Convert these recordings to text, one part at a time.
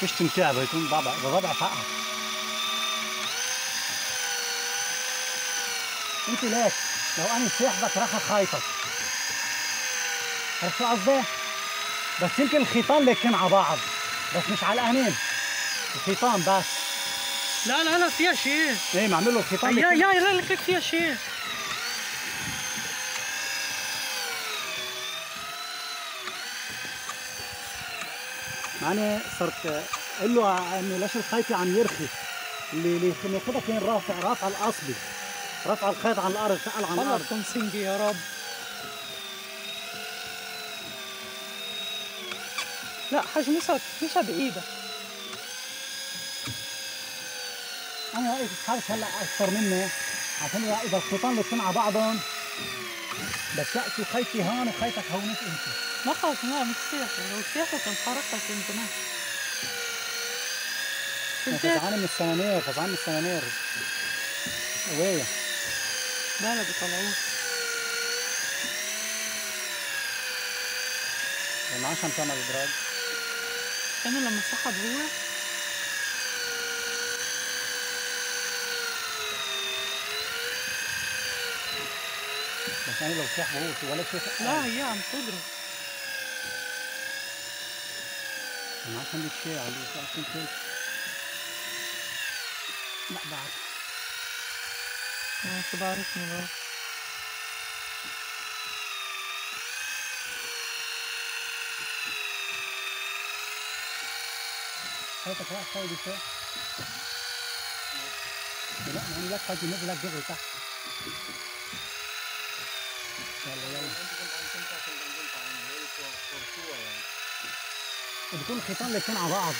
فيش تمتع بيكون ضبع فقع. انت ليك لو انا سيح بترخى خايفك، عرفت شو قصدي؟ بس يمكن الخيطان ليكين على بعض بس مش على القانين، الخيطان بس. لا لا لا فيها شيء. ايه معمل له الخيطان يا لا لك فيها شيء. معني صرت اقول له انه ليش الخيط عم يرخي، اللي ياخذها كان رافع الاصلي، رفع الخيط عن الارض، ثقل عن الارض. الله تنسينجي يا رب. لا حاج موسى مش بايدك. انا رايك تحاولش هلا اكثر مني عشان اذا الخيطان اللي على بعضهم بس لا شو خيطي هون وخيطك هونك انت. ما خلص ما بتصيح، لو سيحت انحرقت انت ما. فزعان من السنانير، فزعان من السنانير. قوية. لا لا بيطلعوه. ما عادش عم تعمل ابراج. كانوا لما سحب هو. بس انا لو سحبه هو شو ولا شيء. لا هي عم تضرب. ما عادش عندك شيء على كنت. لا بعد. ما شو بعرفني بقى. خيطك راح تسوي بشيء؟ لا ما عندي لك خيط ينزل لك دغري تحت. يلا بكون الخيطان اللي كان على بعض.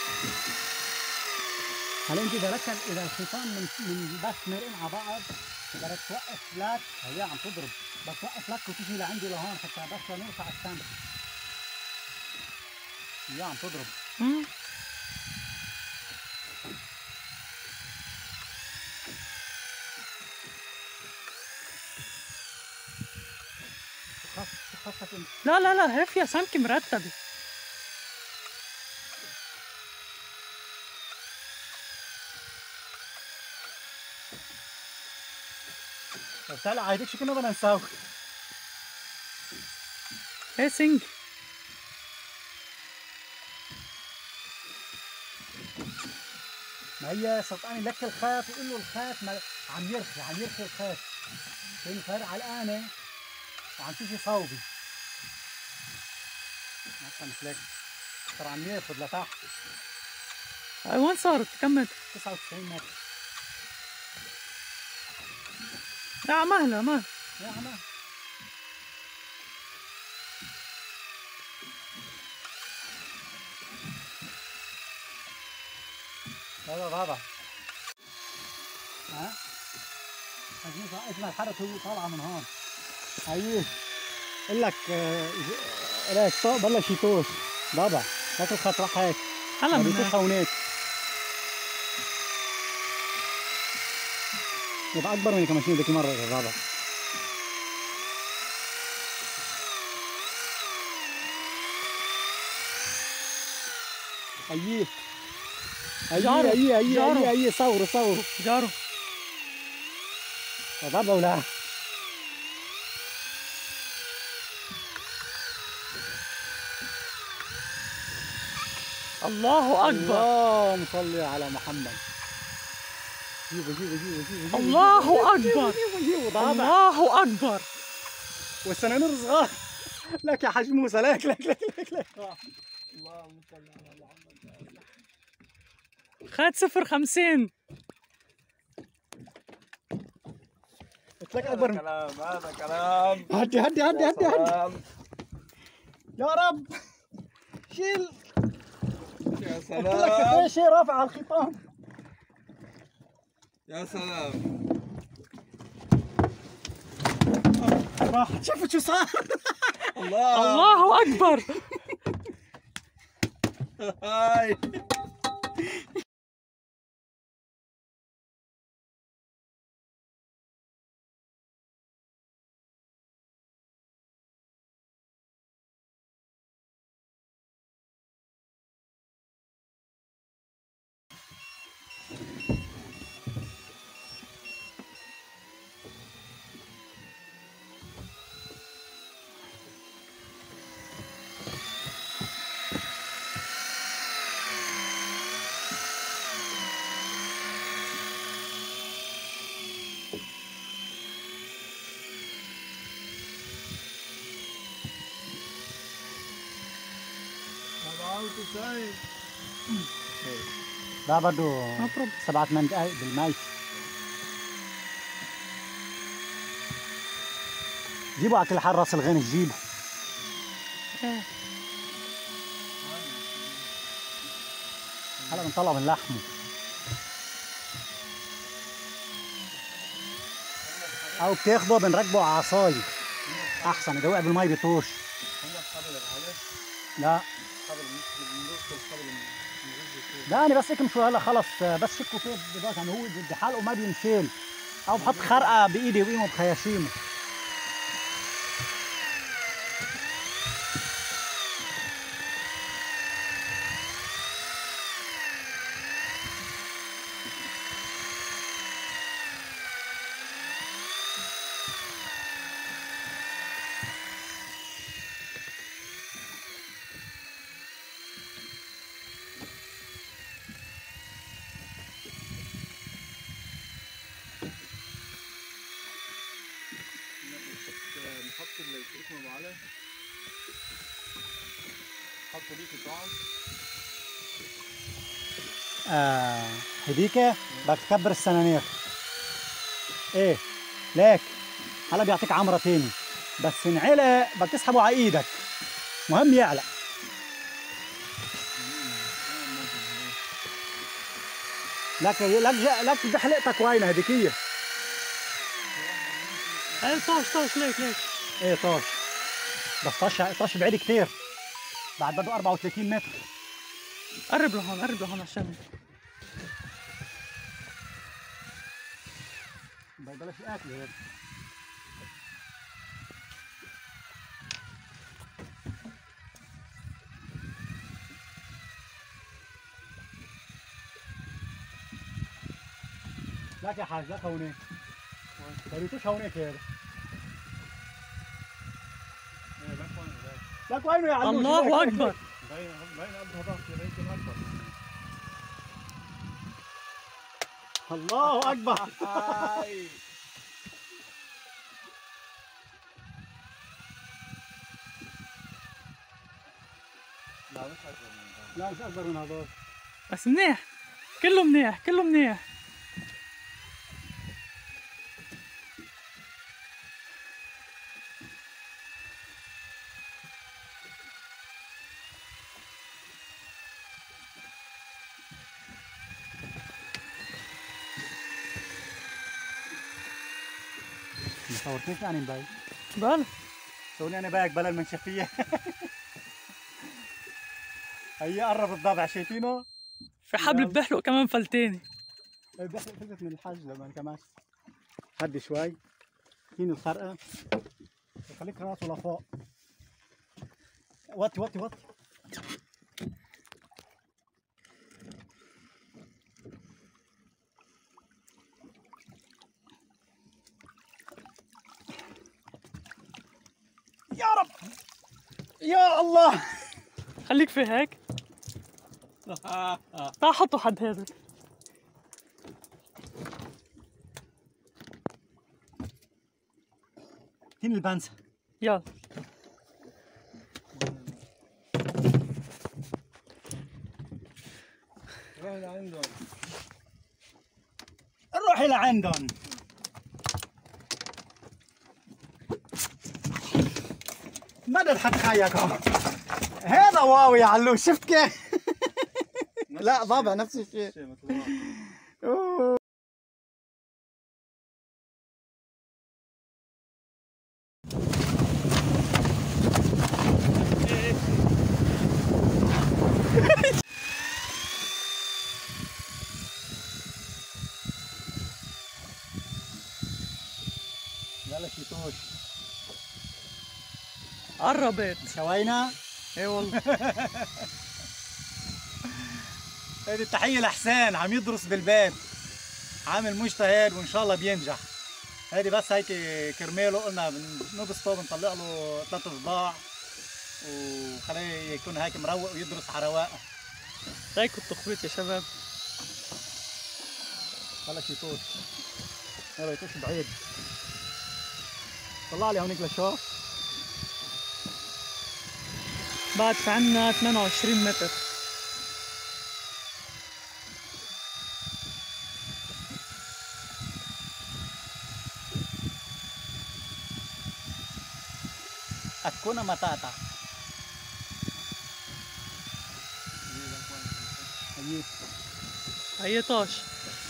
هلا انت اذا الخيطان من بس مرقين على بعض بدك توقف لك، هي عم تضرب بس توقف لك وتجي لعندي لهون حتى بس نرفع السمك. هي عم تضرب. خفك انت. لا لا لا هي فيها سمكة مرتبة. طب تعالى عايدك شو كنا بدنا نساوي؟ هي سنج. ما هي صدقني لك الخيط وقول له الخيط عم يرخي الخيط. لانه فارق على الآنة وعم تيجي صوبي. مثلا مثلك صار عم ياخذ لتحت. وين صارت؟ كمل. 99 متر. لا مهلا مهلا. يا عمى. بابا ها؟ اسمع الحركة هو طالعة من هون. هي قل لك ليك بلش يطوش بابا. لك الخط راح هيك. هلا من بيطوش هونيك. يبقى أكبر من كمان شيء ذيك مرة يا بابا. أيه أيه صوروا جارو يا بابا ولا الله أكبر. اللهم صل على محمد. جيبوا الله أكبر. الله أكبر. والسنانير صغار. لك يا حاج موسى لك اللهم صل على محمد. خد 0.50. قلت لك اكبر. هذا كلام. هدي يا رب شيل. يا قلت لك سلام. شيء رافع على الخيطان. يا سلام. راح شوفوا شو صار. الله أكبر. هاي 99. ده برضه No problem. 7 8 دقايق بالمي. جيبوا اكل حار راس الغنى جيبوا. ايه هلا بنطلع من لحمه. او بتاخده بنركبه على عصايه احسن، اذا وقع بالمي بيطوش. لا لا انا بس اكمشوا هلا خلص، بس شكوا فيه دلوقتي يعني هو بدي حلقه ما بينشال، او بحط خرقه بايدي وقيمه بخياشيمه. نحط الاسم ابو علي، حطوا دي في طعم. هديك بدك تكبر السنانير. ايه ليك هلا بيعطيك عمره تاني، بس انعلق بدك تسحبه على ايدك، مهم يعلق. لك بحلقتك وينه هديكيه. ايه طاش ليك ايه طاش، بس طاش بعيد كتير، بعد بده 34 متر. قرب لهون عشان بلاش اكل هيك. لك يا حاج لك هونيك، ما ريتوش هونيك هذا. لك وينه يا علوش؟ الله اكبر. باين قد هذاك يمكن اكبر. الله اكبر. لا مش اكبر من هذاك. لا مش اكبر من هذول. بس منيح، كله منيح. ما صورتنيش يعني مبين. بلا سووني انا بايك بلا المنشفيه. هي قرب الضبع شايفينه؟ في حبل بحلق كمان فلتاني. بيحلق فلتت من الحج لما كمان. هدي شوي فين الخرقه، خليك راسه لفوق. وطي يا رب يا الله. خليك في هيك. تعال حطوا حد هذا. فين البنسة؟ يلا روحي لعندهم. مدد حتخيكم. هذا واو يا علوش، شفت كيف؟ لا ضابع نفس الشيء. يلا شيتوش قربت. شوينا. ايه والله. هذه التحية لحسين عم يدرس بالبيت، عامل مجتهد وان شاء الله بينجح. هذه بس هيك كرماله قلنا بنبسطه بنطلع له 3 صباع وخليه يكون هيك مروق ويدرس على رواقه. هيك التخبيط يا شباب. بلش يطوش، يلا يطوش بعيد. طلع لي هونيك لشوف. بعد في عنا 28 متر. Hakuna Matata. أيه. هي طاش.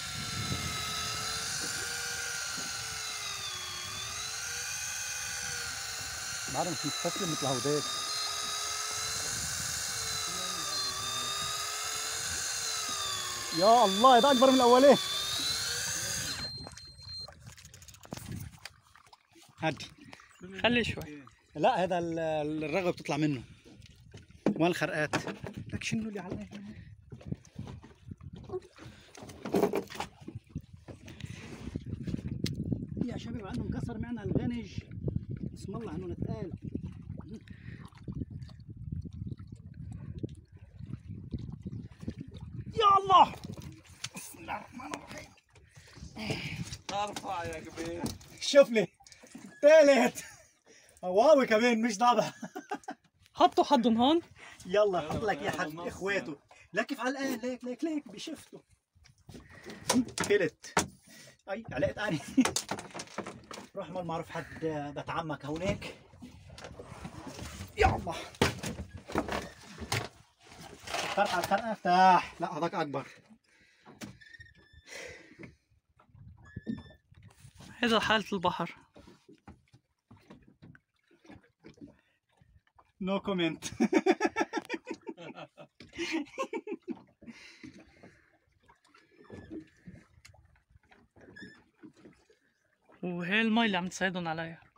بعدها مش مستسلم مثل هوديك. يا الله هذا أكبر من الأولين. هدي. خلي شوي. لا هذا الرغوة بتطلع منه. وين الخرقات؟ لك شنو اللي على الآخر؟ يا شباب عنه مكسر معنا الغنج. بسم الله عنه نتقال. يا الله. بسم الله الرحمن الرحيم. ارفع يا كبير. شوف لي ثالث. واوي كمان مش ضابع. حطوا حدهم هون. يلا حط لك يا حد اخواته. لا كيف على الآن ليك بشفته. ثلث. اي علقت اني. روح ما معروف حد بيت عمك هونيك. يا الله. فرقة على الخرقة افتح. لا هذاك اكبر. هذا حالة البحر. نو كومنت. وهي المي اللي عم تساعدهم عليها.